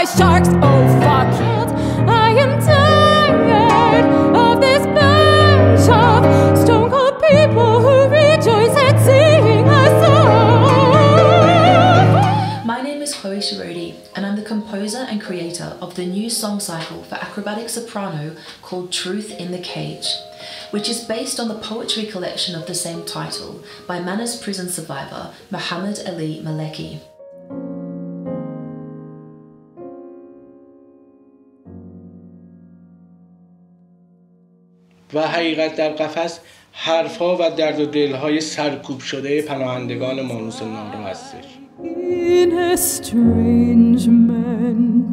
sharks. Oh fuck it, I am tired of this bunch of stone cold people who rejoice at seeing us off. My name is Chloe Shirodi, and I'm the composer and creator of the new song cycle for acrobatic soprano called Truth in the Cage, which is based on the poetry collection of the same title by Manus prison survivor Mohammed Ali Maleki. و حقیقت در قفس حرفها و درد و دلهای سرکوب شده پناهندگان مانوس نارو هستش. In estrangement,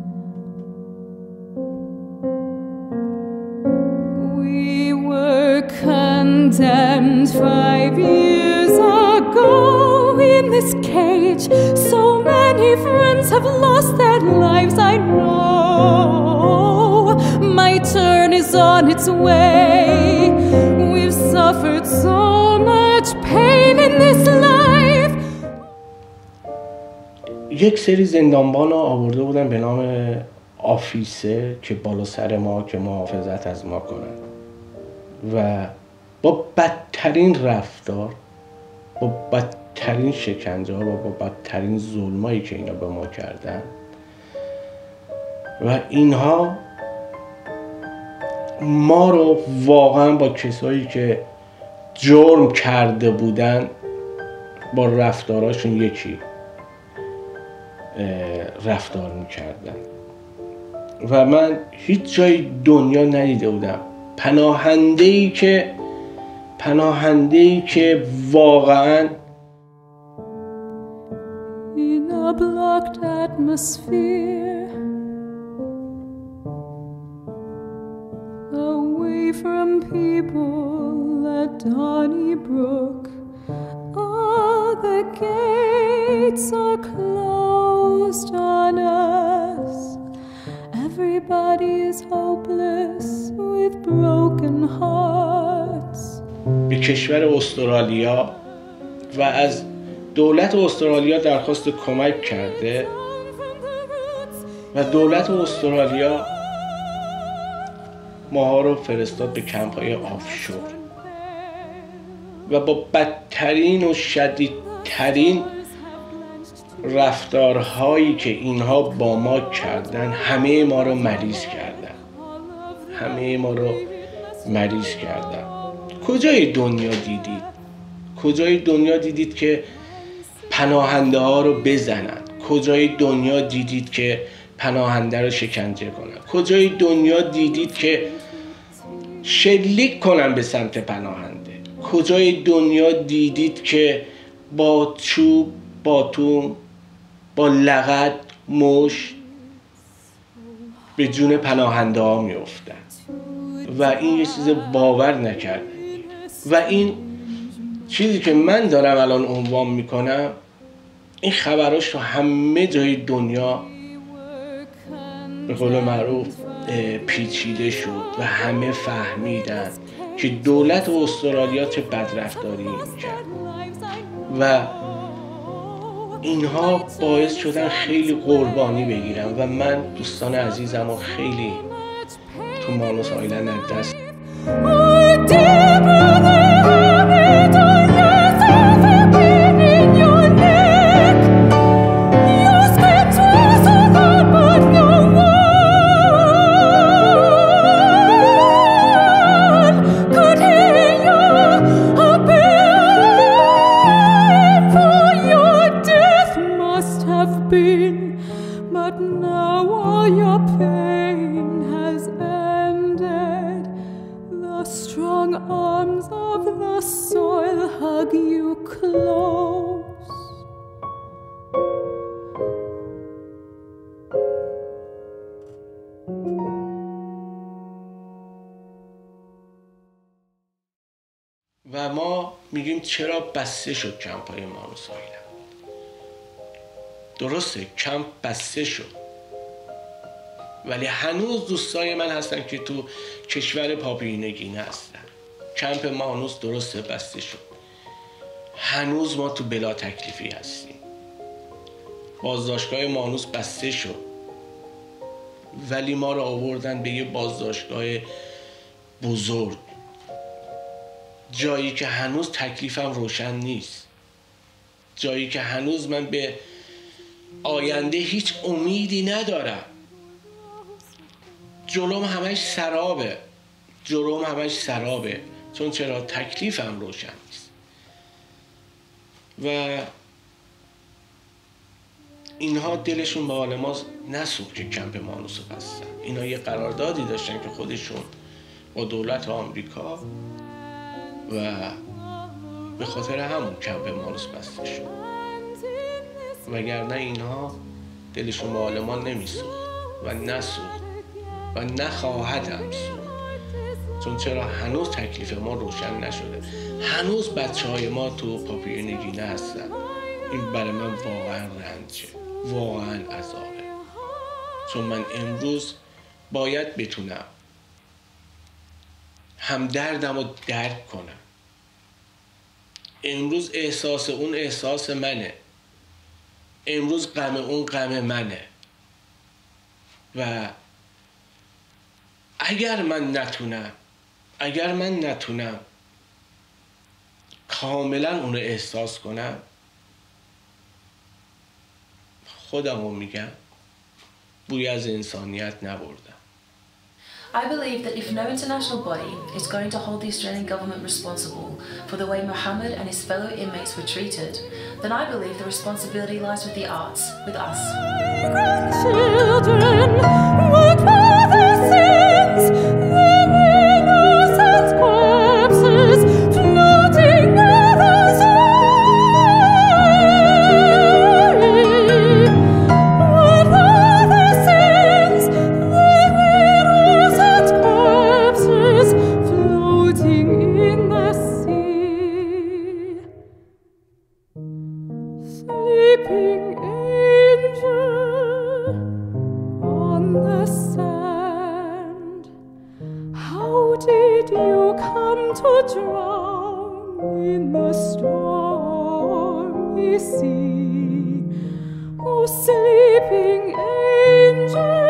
we were condemned 5 years ago in this cage. So many friends have lost their lives, I know. My turn is on its way. We've suffered so much pain in this life. یک سری زندانبان رو آورده بودن به نام آفیسه که بالا سر ما که محافظت از ما کنن و با بدترین رفتار، با بدترین شکنجه ها و با بدترین ظلمایی که اینا به ما کردن و اینها ما رو واقعا با کسایی که جرم کرده بودن با رفتاراشون یکی رفتار میکردن و من هیچ جای دنیا ندیده بودم پناهنده‌ای که واقعا In a blocked atmosphere, away from people at Donnybrook, all the gates are closed on us. Everybody is hopeless with broken hearts. به کشور استرالیا و از دولت استرالیا درخواست کمک کرده و دولت استرالیا ماها رو فرستاد به کمپ‌های آفشور و با بدترین و شدیدترین رفتارهایی که اینها با ما کردن همه ما رو مریض کردن. کجای دنیا دیدید که پناهنده ها رو بزنن؟ کجای دنیا دیدید که پناهنده رو شکنجه کنن؟ کجای دنیا دیدید که شلیک کنن به سمت پناهنده؟ کجای دنیا دیدید که با چوب، با توم، با لغت، مشت به جون پناهنده ها میافتن و این یه چیز باور نکردنی و این چیزی که من دارم الان عنوان میکنم این خبراش تو همه جای دنیا به قول معروف پیچیده شد و همه فهمیدن که دولت استرالیا چه بدرفتاری میکرد و اینها باعث شدن خیلی قربانی بگیرن و من دوستان عزیزم رو خیلی تو مانوس آیلند از دست But now all your pain has ended. The strong arms of the soil hug you close. و ما میگیم چرا بسته شد کمپ‌های مانوس آیلند؟ درسته کمپ بسته شد ولی هنوز دوستای من هستن که تو کشور پاپوینگینه هستن. کمپ مانوس درسته بسته شد، هنوز ما تو بلا تکلیفی هستیم. بازداشتگاه مانوس بسته شد ولی ما رو آوردن به یه بازداشتگاه بزرگ، جایی که هنوز تکلیفم روشن نیست، جایی که هنوز من به آینده هیچ امیدی ندارم. جلوم همش سرابه. چون چرا؟ تکلیفم روشن نیست. و اینها دلشون به حال ما نسوخت که کمپ مانوس رو بستن. اینا یه قراردادی داشتن که خودشون با دولت آمریکا و به خاطر همون کمپ مانوس بسته شد. وگرنه اینها دلشون به حال ما نمیسوخت و نسوخت و نخواهد هم سوخت. چون چرا؟ هنوز تکلیف ما روشن نشده، هنوز بچه‌های ما تو پاپیون گینه هستن. این برای من واقعا رنجه، واقعا عذابه. چون من امروز باید بتونم همدردم رو درک کنم. امروز احساس اون احساس منه، امروز غم اون غم منه. و اگر من نتونم کاملا اون رو احساس کنم، خودم رو میگم بوی از انسانیت نبردم. I believe that if no international body is going to hold the Australian government responsible for the way Mohammed and his fellow inmates were treated, then I believe the responsibility lies with the arts, with us. Grandchildren, what were their sins? Their innocent corpses floating near the sea. What were their sins? Their innocent corpses floating in the sea. Sleeping angel on the sand, how did you come to drown in the stormy sea? Oh, sleeping angel.